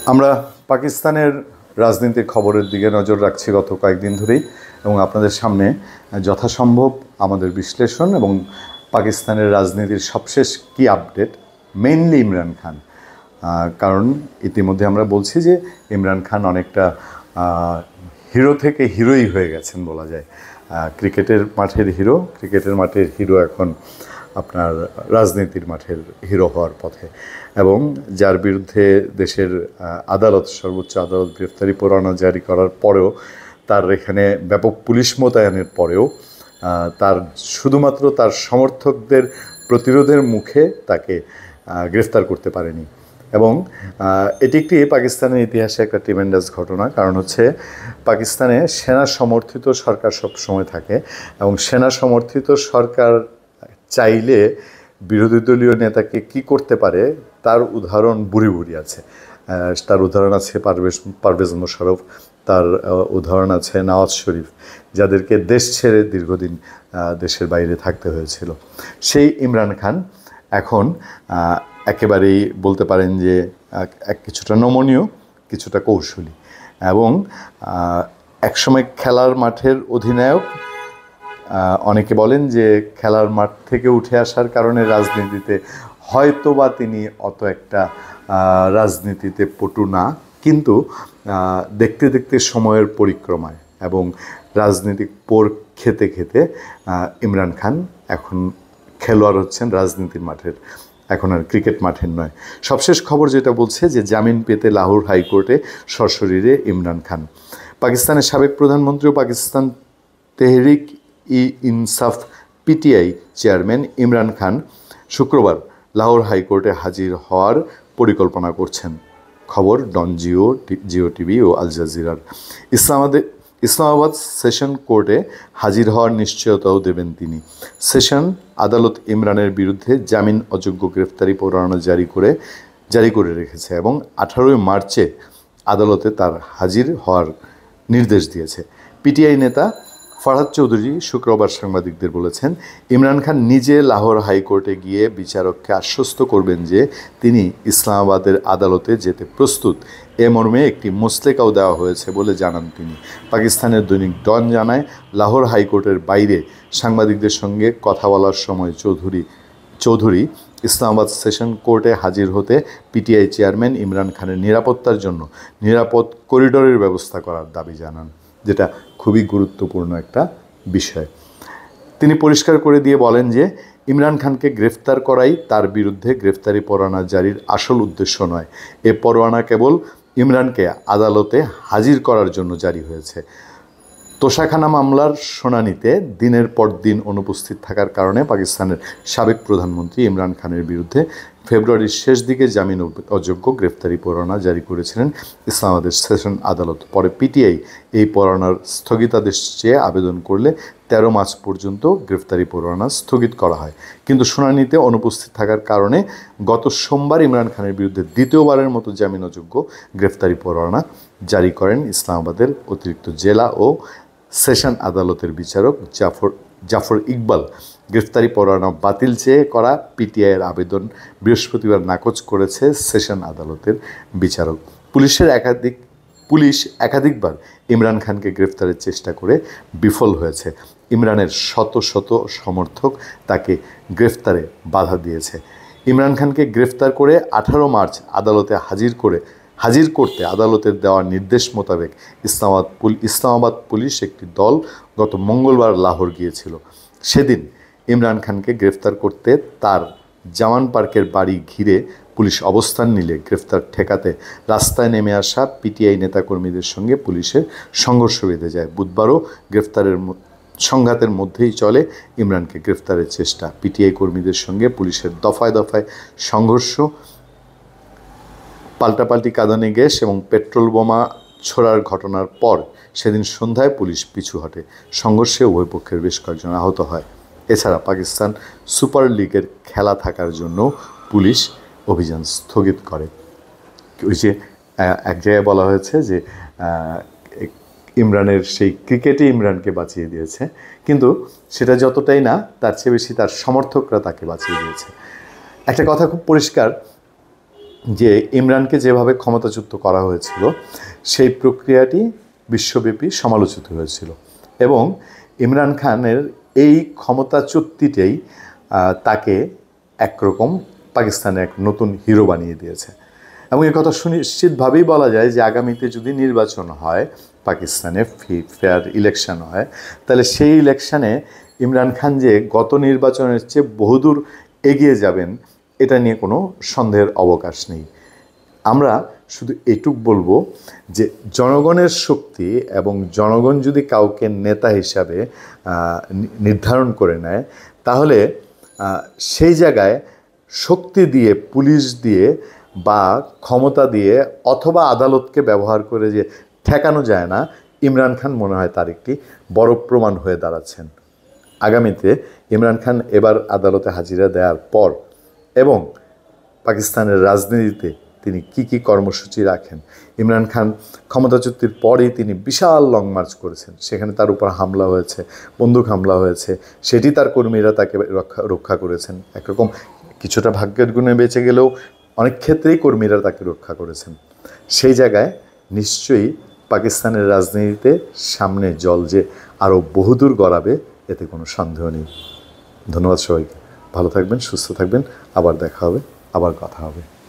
আমরা পাকিস্তানের রাজনীতির খবরের দিকে নজর রাখছি গত কয়েকদিন ধরেই এবং আপনাদের সামনে যথাসম্ভব আমাদের বিশ্লেষণ এবং পাকিস্তানের রাজনীতির সবশেষ কী আপডেট মেইনলি ইমরান খান। কারণ ইতিমধ্যে আমরা বলছি যে ইমরান খান অনেকটা হিরো থেকে হিরোই হয়ে গেছেন বলা যায়। ক্রিকেটের মাঠের হিরো এখন আপনার রাজনীতির মাঠের হিরো হওয়ার পথে এবং যার বিরুদ্ধে দেশের আদালত সর্বোচ্চ আদালত গ্রেফতারি পরোয়ানা জারি করার পরেও তার এখানে ব্যাপক পুলিশ মোতায়েনের পরেও তার শুধুমাত্র তার সমর্থকদের প্রতিরোধের মুখে তাকে গ্রেফতার করতে পারেনি। এবং এটি একটি পাকিস্তানের ইতিহাসে একটা ট্রিমেন্ডাস ঘটনা। কারণ হচ্ছে পাকিস্তানে সেনা সমর্থিত সরকার সব সময় থাকে এবং সেনা সমর্থিত সরকার চাইলে বিরোধী দলীয় নেতাকে কি করতে পারে তার উদাহরণ বুড়ি বুড়ি আছে। তার উদাহরণ আছে পারভেজ মোশাররফ, তার উদাহরণ আছে নওয়াজ শরীফ, যাদেরকে দেশ ছেড়ে দীর্ঘদিন দেশের বাইরে থাকতে হয়েছিল। সেই ইমরান খান এখন একেবারেই বলতে পারেন যে কিছুটা নমনীয়, কিছুটা কৌশলী এবং একসময় খেলার মাঠের অধিনায়ক। অনেকে বলেন যে খেলার মাঠ থেকে উঠে আসার কারণে রাজনীতিতে হয়তোবা তিনি অত একটা রাজনীতিতে পটু না, কিন্তু দেখতে দেখতে সময়ের পরিক্রমায় এবং রাজনীতিক পোর খেতে খেতে ইমরান খান এখন খেলোয়াড় হচ্ছেন রাজনীতির মাঠের, এখন আর ক্রিকেট মাঠের নয়। সবশেষ খবর যেটা বলছে যে জামিন পেতে লাহোর হাইকোর্টে সশরীরে ইমরান খান। পাকিস্তানের সাবেক প্রধানমন্ত্রী ও পাকিস্তান তেহরিক ই ইনসাফ পিটিআই চেয়ারম্যান ইমরান খান শুক্রবার লাহোর হাইকোর্টে হাজির হওয়ার পরিকল্পনা করছেন। খবর ডন জিও টিভি ও আল জাজিরার। ইসলামাবাদ সেশন কোর্টে হাজির হওয়ার নিশ্চয়তাও দেবেন তিনি। সেশন আদালত ইমরানের বিরুদ্ধে জামিন অযোগ্য গ্রেফতারি পরোয়ানা জারি করে রেখেছে এবং 18 মার্চে আদালতে তার হাজির হওয়ার নির্দেশ দিয়েছে। পিটিআই নেতা ফরহাদ চৌধুরী শুক্রবার সাংবাদিকদের বলেছেন, ইমরান খান নিজে লাহোর হাইকোর্টে গিয়ে বিচারককে আশ্বস্ত করবেন যে তিনি ইসলামাবাদের আদালতে যেতে প্রস্তুত। এ মর্মে একটি মুসলেকাও দেওয়া হয়েছে বলে জানান তিনি। পাকিস্তানের দৈনিক ডন জানায়, লাহোর হাইকোর্টের বাইরে সাংবাদিকদের সঙ্গে কথা বলার সময় চৌধুরী ইসলামাবাদ সেশন কোর্টে হাজির হতে পিটিআই চেয়ারম্যান ইমরান খানের নিরাপত্তার জন্য নিরাপদ করিডোরের ব্যবস্থা করার দাবি জানান, যেটা খুবই গুরুত্বপূর্ণ একটা বিষয়। তিনি পরিষ্কার করে দিয়ে বলেন যে ইমরান খানকে গ্রেফতার করাই তার বিরুদ্ধে গ্রেফতারি পরোয়ানা জারির আসল উদ্দেশ্য নয়। এ পরোয়ানা কেবল ইমরানকে আদালতে হাজির করার জন্য জারি হয়েছে। তোষাখানা মামলার শুনানিতে দিনের পর দিন অনুপস্থিত থাকার কারণে পাকিস্তানের সাবেক প্রধানমন্ত্রী ইমরান খানের বিরুদ্ধে ফেব্রুয়ারির শেষ দিকে জামিন অযোগ্য গ্রেফতারি পরোয়ানা জারি করেছিলেন ইসলামাবাদের সেশন আদালত। পরে পিটিআই এই পরোয়ানার স্থগিতাদেশ চেয়ে আবেদন করলে 13 মার্চ পর্যন্ত গ্রেফতারি পরোয়ানা স্থগিত করা হয়। কিন্তু শুনানিতে অনুপস্থিত থাকার কারণে গত সোমবার ইমরান খানের বিরুদ্ধে দ্বিতীয়বারের মতো জামিন অযোগ্য গ্রেফতারি পরোয়ানা জারি করেন ইসলামাবাদের অতিরিক্ত জেলা ও সেশন আদালতের বিচারক জাফর ইকবাল। গ্রেফতারি পরোয়ানা বাতিল চেয়ে করা পিটিআইয়ের আবেদন বৃহস্পতিবার নাকচ করেছে সেশন আদালতের বিচারক। পুলিশ একাধিকবার ইমরান খানকে গ্রেফতারের চেষ্টা করে বিফল হয়েছে। ইমরানের শত শত সমর্থক তাকে গ্রেফতারে বাধা দিয়েছে। ইমরান খানকে গ্রেফতার করে 18 মার্চ আদালতে হাজির করতে আদালতের দেওয়া নির্দেশ মোতাবেক ইসলামাবাদ পুলিশ একটি দল গত মঙ্গলবার লাহোর গিয়েছিল। সেদিন ইমরান খানকে গ্রেফতার করতে তার জামান পার্কের বাড়ি ঘিরে পুলিশ অবস্থান নিলে গ্রেফতার ঠেকাতে রাস্তায় নেমে আসা পিটিআই নেতাকর্মীদের সঙ্গে পুলিশের সংঘর্ষ বেঁধে যায়। বুধবারও সংঘাতের মধ্যেই চলে ইমরানকে গ্রেফতারের চেষ্টা। পিটিআই কর্মীদের সঙ্গে পুলিশের দফায় দফায় সংঘর্ষ, পাল্টাপাল্টি কাঁদানে গ্যাস এবং পেট্রোল বোমা ছোড়ার ঘটনার পর সেদিন সন্ধ্যায় পুলিশ পিছু হটে। সংঘর্ষে উভয় পক্ষের বেশ কয়েকজন আহত হয়। এছাড়া পাকিস্তান সুপার লিগের খেলা থাকার জন্য পুলিশ অভিযান স্থগিত করে। ওই যে এক জায়গায় বলা হয়েছে যে ইমরানের সেই ক্রিকেটে ইমরানকে বাঁচিয়ে দিয়েছে, কিন্তু সেটা যতটাই না, তার চেয়ে বেশি তার সমর্থকরা তাকে বাঁচিয়ে দিয়েছে। একটা কথা খুব পরিষ্কার, যে ইমরানকে যেভাবে ক্ষমতাচ্যুত করা হয়েছিল সেই প্রক্রিয়াটি বিশ্বব্যাপী সমালোচিত হয়েছিল এবং ইমরান খানের এই ক্ষমতাচ্যুতিটাই তাকে একরকম পাকিস্তানের এক নতুন হিরো বানিয়ে দিয়েছে। এবং এই কথা সুনিশ্চিতভাবেই বলা যায় যে আগামীতে যদি নির্বাচন হয়, পাকিস্তানে ফেয়ার ইলেকশন হয়, তাহলে সেই ইলেকশানে ইমরান খান যে গত নির্বাচনের চেয়ে বহুদূর এগিয়ে যাবেন এটা নিয়ে কোনো সন্দেহের অবকাশ নেই। আমরা শুধু এটুক বলবো যে জনগণের শক্তি এবং জনগণ যদি কাউকে নেতা হিসাবে নির্ধারণ করে নেয়, তাহলে সেই জায়গায় শক্তি দিয়ে, পুলিশ দিয়ে বা ক্ষমতা দিয়ে অথবা আদালতকে ব্যবহার করে যে ঠেকানো যায় না, ইমরান খান মনে হয় তার একটি বড় প্রমাণ হয়ে দাঁড়াচ্ছেন। আগামীতে ইমরান খান এবার আদালতে হাজিরা দেওয়ার পর এবং পাকিস্তানের রাজনীতিতে তিনি কি কর্মসূচি রাখেন, ইমরান খান ক্ষমতাচ্যুতির পরেই তিনি বিশাল লং মার্চ করেছেন, সেখানে তার উপর হামলা হয়েছে, বন্দুক হামলা হয়েছে, সেটি তার কর্মীরা তাকে রক্ষা করেছেন। একরকম কিছুটা ভাগ্যের গুণে বেঁচে গেলেও অনেক ক্ষেত্রেই কর্মীরা তাকে রক্ষা করেছেন। সেই জায়গায় নিশ্চয়ই পাকিস্তানের রাজনীতিতে সামনে জল যে আরও বহুদূর গড়াবে এতে কোনো সন্দেহ নেই। ধন্যবাদ সবাইকে। ভালো থাকবেন, সুস্থ থাকবেন। আবার দেখা হবে, আবার কথা হবে।